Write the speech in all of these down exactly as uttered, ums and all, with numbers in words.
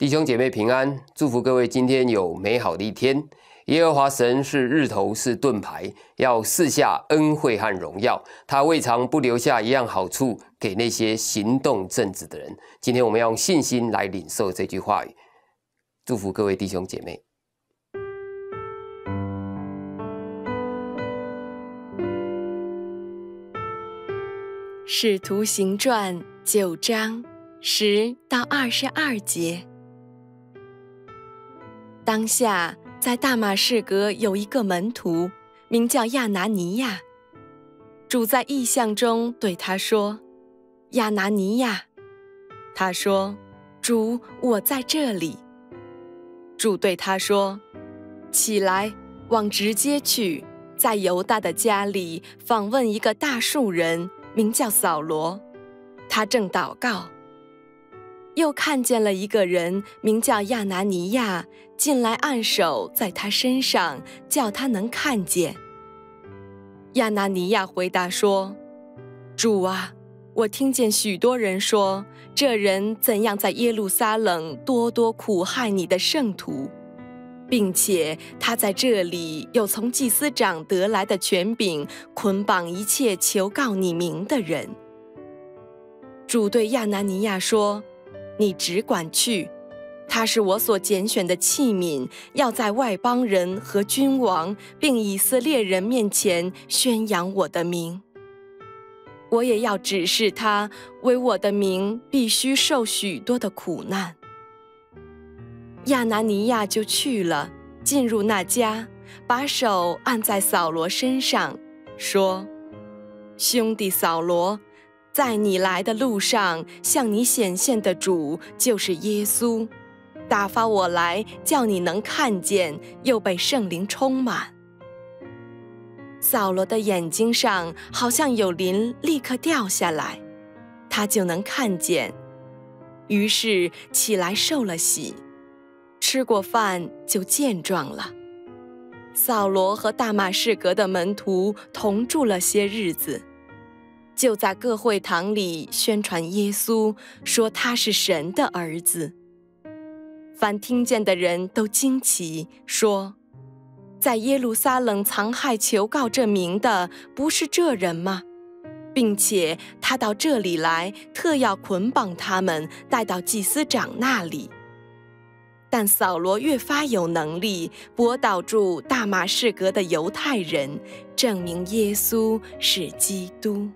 弟兄姐妹平安，祝福各位今天有美好的一天。耶和华神是日头，是盾牌，要赐下恩惠和荣耀。他未尝不留下一样好处给那些行动正直的人。今天我们要用信心来领受这句话语，祝福各位弟兄姐妹。 使徒行传九章十到二十二节。当下在大马士革有一个门徒，名叫亚拿尼亚。主在异象中对他说：“亚拿尼亚。”他说：“主，我在这里。”主对他说：“起来，往直街去，在犹大的家里访问一个大数人，名叫扫罗。他正祷告。又看见了一个人，名叫亚拿尼亚，进来按手在他身上，叫他能看见。亚拿尼亚回答说：“主啊，我听见许多人说，这人怎样在耶路撒冷多多苦害你的圣徒，并且他在这里有从祭司长得来的权柄，捆绑一切求告你名的人。”主对亚拿尼亚说：“你只管去，他是我所拣选的器皿，要在外邦人和君王并以色列人面前宣扬我的名。我也要指示他，为我的名必须受许多的苦难。”亚拿尼亚就去了，进入那家，把手按在扫罗身上，说：“兄弟扫罗，在你来的路上，向你显现的主就是耶稣，打发我来，叫你能看见，又被圣灵充满。”扫罗的眼睛上好像有鳞立刻掉下来，他就能看见，于是起来受了洗，吃过饭就健壮了。扫罗和大马士革的门徒同住了些日子，就在各会堂里宣传耶稣，说他是神的儿子。凡听见的人都惊奇，说：“在耶路撒冷藏害求告这名的，不是这人吗？并且他到这里来，特要捆绑他们，带到祭司长那里。”但扫罗越发有能力，驳倒住大马士革的犹太人，证明耶稣是基督。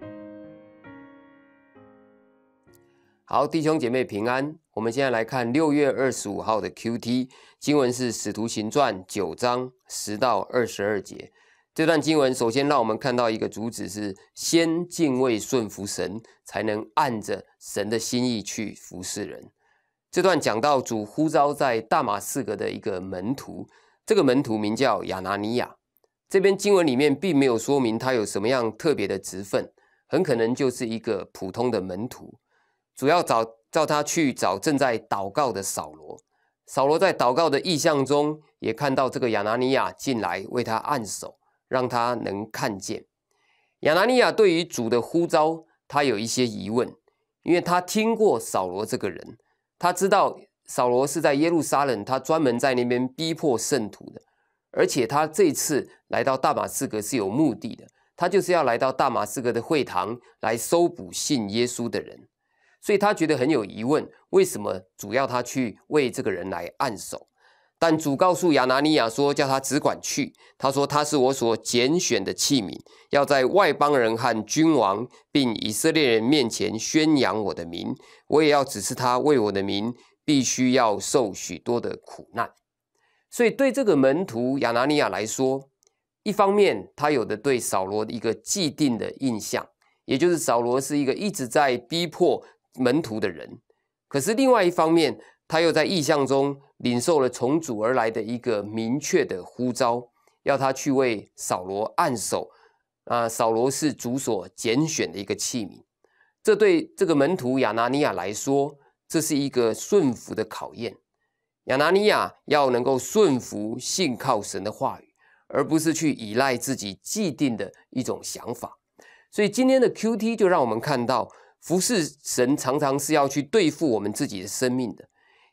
好，弟兄姐妹平安。我们现在来看六月二十五号的 Q T 经文是《使徒行传》九章十到二十二节。这段经文首先让我们看到一个主旨是：先敬畏顺服神，才能按着神的心意去服侍人。这段讲到主呼召在大马士革的一个门徒，这个门徒名叫亚拿尼亚。这边经文里面并没有说明他有什么样特别的职分，很可能就是一个普通的门徒。主要找叫他去找正在祷告的扫罗。扫罗在祷告的意象中，也看到这个亚拿尼亚进来为他按手，让他能看见。亚拿尼亚对于主的呼召，他有一些疑问，因为他听过扫罗这个人，他知道扫罗是在耶路撒冷，他专门在那边逼迫圣徒的，而且他这次来到大马士革是有目的的，他就是要来到大马士革的会堂来搜捕信耶稣的人。所以他觉得很有疑问，为什么主要他去为这个人来按手？但主告诉亚拿尼亚说，叫他只管去。他说他是我所拣选的器皿，要在外邦人和君王并以色列人面前宣扬我的名。我也要指示他，为我的名必须要受许多的苦难。所以对这个门徒亚拿尼亚来说，一方面他有的对扫罗的一个既定的印象，也就是扫罗是一个一直在逼迫门徒的人。可是另外一方面，他又在异象中领受了从主而来的一个明确的呼召，要他去为扫罗按手。啊，扫罗是主所拣选的一个器皿。这对这个门徒亚拿尼亚来说，这是一个顺服的考验。亚拿尼亚要能够顺服信靠神的话语，而不是去依赖自己既定的一种想法。所以今天的 Q T 就让我们看到，服侍神常常是要去对付我们自己的生命的，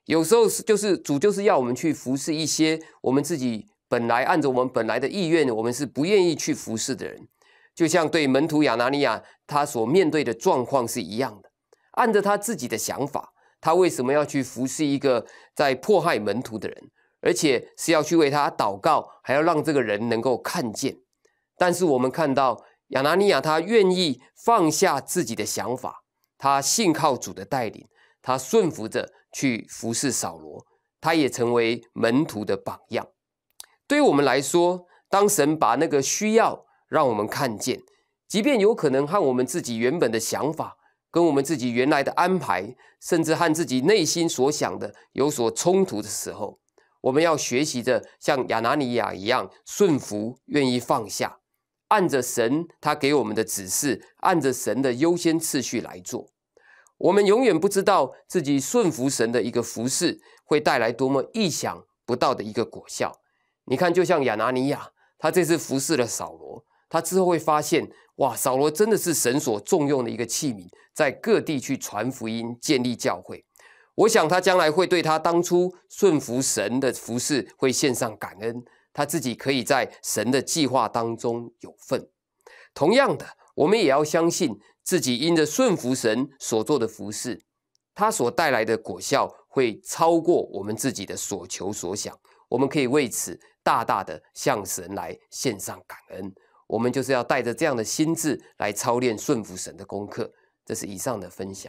有时候就是主就是要我们去服侍一些我们自己本来按着我们本来的意愿，我们是不愿意去服侍的人。就像对门徒亚拿尼亚他所面对的状况是一样的，按着他自己的想法，他为什么要去服侍一个在迫害门徒的人，而且是要去为他祷告，还要让这个人能够看见。但是我们看到亚拿尼亚他愿意放下自己的想法，他信靠主的带领，他顺服着去服侍扫罗，他也成为门徒的榜样。对于我们来说，当神把那个需要让我们看见，即便有可能和我们自己原本的想法，跟我们自己原来的安排，甚至和自己内心所想的有所冲突的时候，我们要学习着像亚拿尼亚一样顺服，愿意放下，按着神他给我们的指示，按着神的优先次序来做。我们永远不知道自己顺服神的一个服事会带来多么意想不到的一个果效。你看，就像亚拿尼亚，他这次服侍了扫罗，他之后会发现，哇，扫罗真的是神所重用的一个器皿，在各地去传福音，建立教会。我想他将来会对他当初顺服神的服事会献上感恩，他自己可以在神的计划当中有份。同样的，我们也要相信自己因着顺服神所做的服事，他所带来的果效会超过我们自己的所求所想。我们可以为此大大的向神来献上感恩。我们就是要带着这样的心志来操练顺服神的功课。这是以上的分享。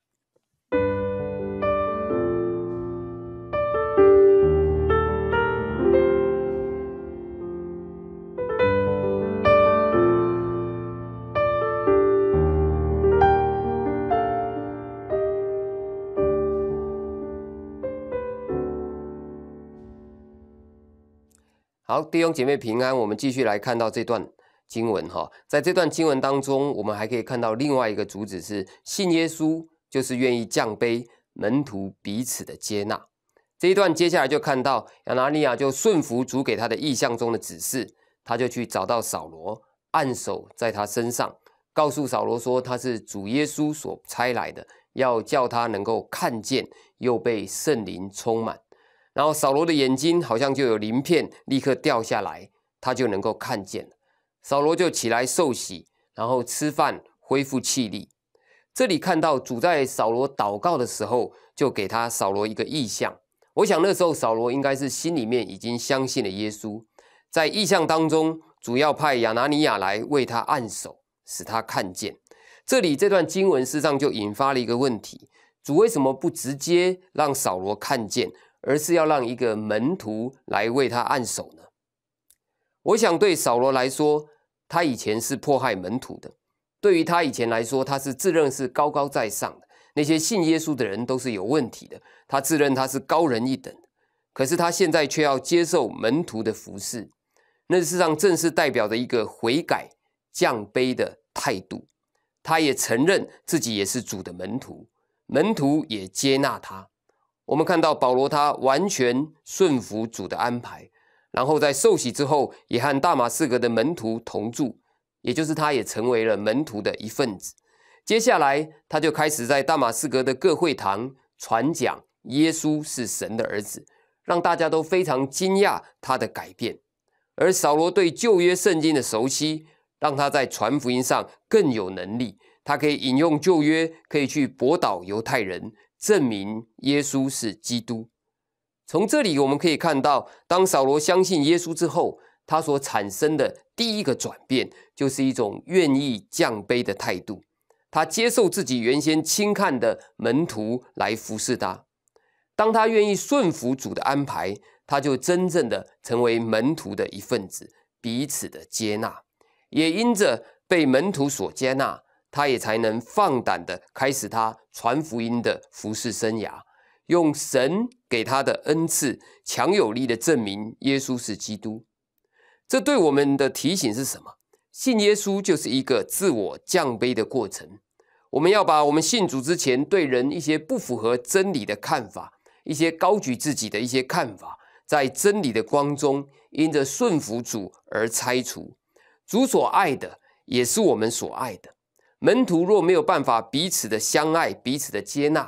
好，弟兄姐妹平安，我们继续来看到这段经文哈。在这段经文当中，我们还可以看到另外一个主旨是信耶稣就是愿意降卑，门徒彼此的接纳。这一段接下来就看到亚拿尼亚就顺服主给他的意象中的指示，他就去找到扫罗，按手在他身上，告诉扫罗说他是主耶稣所差来的，要叫他能够看见，又被圣灵充满。然后扫罗的眼睛好像就有鳞片立刻掉下来，他就能够看见了。扫罗就起来受洗，然后吃饭恢复气力。这里看到主在扫罗祷告的时候，就给他扫罗一个意象。我想那时候扫罗应该是心里面已经相信了耶稣，在意象当中，主要派亚拿尼亚来为他按手，使他看见。这里这段经文事实上就引发了一个问题：主为什么不直接让扫罗看见，而是要让一个门徒来为他按手呢？我想对扫罗来说，他以前是迫害门徒的，对于他以前来说，他是自认是高高在上的，那些信耶稣的人都是有问题的，他自认他是高人一等的。可是他现在却要接受门徒的服侍，那事实上正是代表着一个悔改降卑的态度。他也承认自己也是主的门徒，门徒也接纳他。我们看到保罗他完全顺服主的安排，然后在受洗之后也和大马士革的门徒同住，也就是他也成为了门徒的一份子。接下来他就开始在大马士革的各会堂传讲耶稣是神的儿子，让大家都非常惊讶他的改变。而扫罗对旧约圣经的熟悉，让他在传福音上更有能力，他可以引用旧约，可以去驳倒犹太人，证明耶稣是基督。从这里我们可以看到，当扫罗相信耶稣之后，他所产生的第一个转变，就是一种愿意降卑的态度。他接受自己原先轻看的门徒来服侍他。当他愿意顺服主的安排，他就真正的成为门徒的一份子，彼此的接纳。也因着被门徒所接纳，他也才能放胆的开始他传福音的服事生涯，用神给他的恩赐，强有力的证明耶稣是基督。这对我们的提醒是什么？信耶稣就是一个自我降卑的过程。我们要把我们信主之前对人一些不符合真理的看法，一些高举自己的一些看法，在真理的光中，因着顺服主而拆除。主所爱的也是我们所爱的。门徒若没有办法彼此的相爱，彼此的接纳，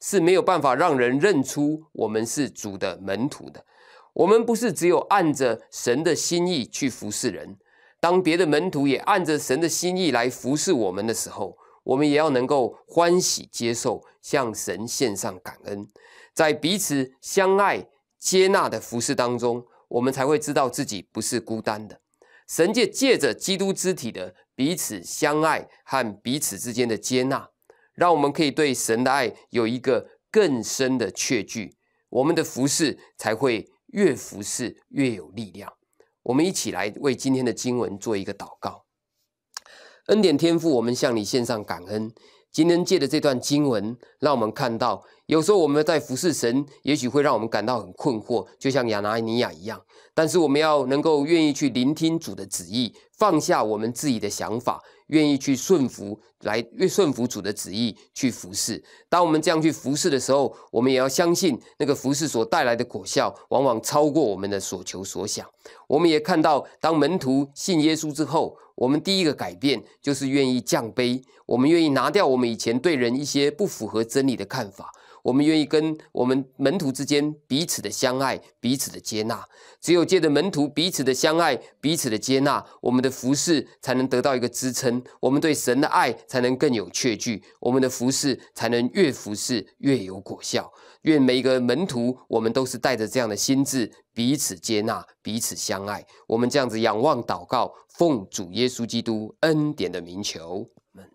是没有办法让人认出我们是主的门徒的。我们不是只有按着神的心意去服侍人，当别的门徒也按着神的心意来服侍我们的时候，我们也要能够欢喜接受，向神献上感恩。在彼此相爱接纳的服侍当中，我们才会知道自己不是孤单的。神借借着基督肢体的彼此相爱和彼此之间的接纳，让我们可以对神的爱有一个更深的确据，我们的服侍才会越服侍越有力量。我们一起来为今天的经文做一个祷告。恩典天父，我们向你献上感恩。今天借的这段经文，让我们看到，有时候我们在服侍神，也许会让我们感到很困惑，就像亚拿尼亚一样。但是我们要能够愿意去聆听主的旨意，放下我们自己的想法，愿意去顺服，来越顺服主的旨意去服侍。当我们这样去服侍的时候，我们也要相信那个服侍所带来的果效，往往超过我们的所求所想。我们也看到，当门徒信耶稣之后，我们第一个改变就是愿意降卑，我们愿意拿掉我们以前对人一些不符合真理的看法，我们愿意跟我们门徒之间彼此的相爱，彼此的接纳。只有借着门徒彼此的相爱，彼此的接纳，我们的服事才能得到一个支撑，我们对神的爱才能更有确据，我们的服事才能越服事越有果效。愿每一个门徒，我们都是带着这样的心志，彼此接纳，彼此相爱。我们这样子仰望祷告，奉主耶稣基督恩典的名求，阿们。